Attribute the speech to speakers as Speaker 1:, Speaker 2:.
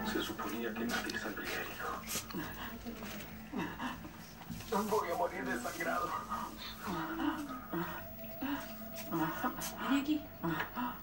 Speaker 1: Se suponía que nadie saldría herido. Voy a morir desangrado.
Speaker 2: Ven aquí.